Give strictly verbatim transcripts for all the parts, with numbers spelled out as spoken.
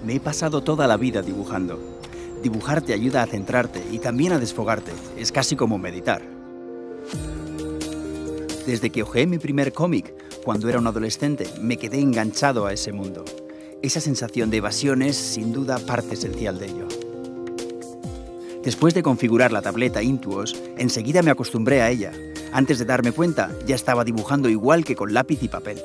Me he pasado toda la vida dibujando. Dibujar te ayuda a centrarte y también a desfogarte. Es casi como meditar. Desde que hojeé mi primer cómic, cuando era un adolescente, me quedé enganchado a ese mundo. Esa sensación de evasión es, sin duda, parte esencial de ello. Después de configurar la tableta Intuos, enseguida me acostumbré a ella. Antes de darme cuenta, ya estaba dibujando igual que con lápiz y papel.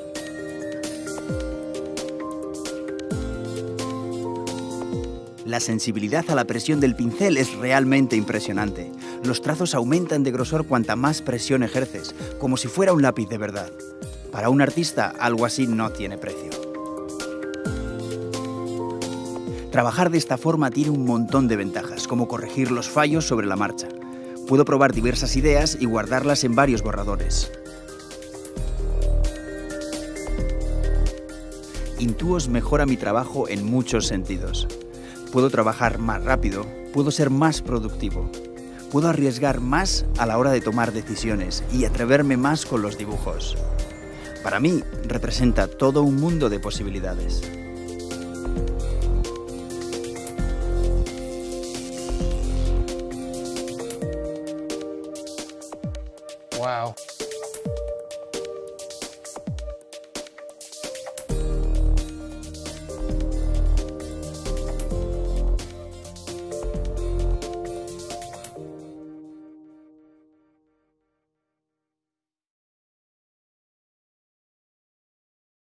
La sensibilidad a la presión del pincel es realmente impresionante. Los trazos aumentan de grosor cuanta más presión ejerces, como si fuera un lápiz de verdad. Para un artista, algo así no tiene precio. Trabajar de esta forma tiene un montón de ventajas, como corregir los fallos sobre la marcha. Puedo probar diversas ideas y guardarlas en varios borradores. Intuos mejora mi trabajo en muchos sentidos. Puedo trabajar más rápido, puedo ser más productivo, puedo arriesgar más a la hora de tomar decisiones y atreverme más con los dibujos. Para mí, representa todo un mundo de posibilidades. Wow.